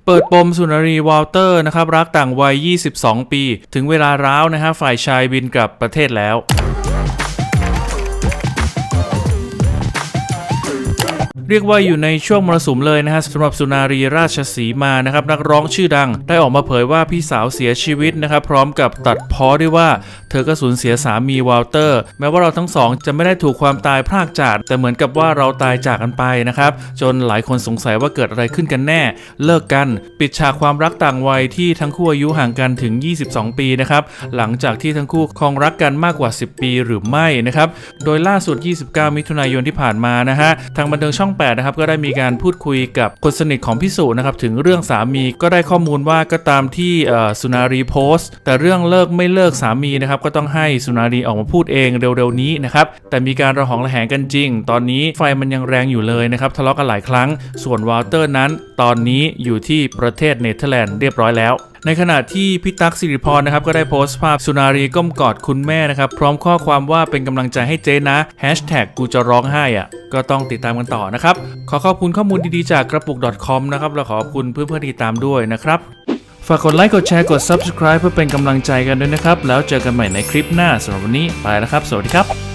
เปิดปมสุนารีวอลเตอร์นะครับรักต่างวัย22 ปีถึงเวลาร้าวนะฮะฝ่ายชายบินกลับประเทศแล้วเรียกว่าอยู่ในช่วงมรสุมเลยนะฮะสำหรับสุนารีราชสีมานะครับนักร้องชื่อดังได้ออกมาเผยว่าพี่สาวเสียชีวิตนะครับพร้อมกับตัดพ้อด้วยว่าเธอก็สูญเสียสามีวอลเตอร์แม้ว่าเราทั้งสองจะไม่ได้ถูกความตายพรากจากแต่เหมือนกับว่าเราตายจากกันไปนะครับจนหลายคนสงสัยว่าเกิดอะไรขึ้นกันแน่เลิกกันปิดฉากความรักต่างวัยที่ทั้งคู่อายุห่างกันถึง22 ปีนะครับหลังจากที่ทั้งคู่ครองรักกันมากกว่า10 ปีหรือไม่นะครับโดยล่าสุด29 มิถุนายนที่ผ่านมานะฮะทางบันเทิงช่องนะครับก็ได้มีการพูดคุยกับคนสนิทของพี่สุนะครับถึงเรื่องสามีก็ได้ข้อมูลว่าก็ตามที่สุนารีโพสต์แต่เรื่องเลิกไม่เลิกสามีนะครับก็ต้องให้สุนารีออกมาพูดเองเร็วๆนี้นะครับแต่มีการระหองระแหงกันจริงตอนนี้ไฟมันยังแรงอยู่เลยนะครับทะเลาะกันหลายครั้งส่วนวอลเตอร์นั้นตอนนี้อยู่ที่ประเทศเนเธอร์แลนด์เรียบร้อยแล้วในขณะที่พี่ตั๊กสิริพรนะครับก็ได้โพสต์ภาพสุนารีก้มกอดคุณแม่นะครับพร้อมข้อความว่าเป็นกำลังใจให้เจ๊นะแฮชแท็กกูจะร้องไห้อ่ะก็ต้องติดตามกันต่อนะครับขอขอบคุณข้อมูลดีๆจากกระปุก .com นะครับและขอบคุณเพื่อนๆที่ติดตามด้วยนะครับฝากกดไลค์กดแชร์กด Subscribe เพื่อเป็นกำลังใจกันด้วยนะครับแล้วเจอกันใหม่ในคลิปหน้าสำหรับวันนี้ไปแล้วครับสวัสดีครับ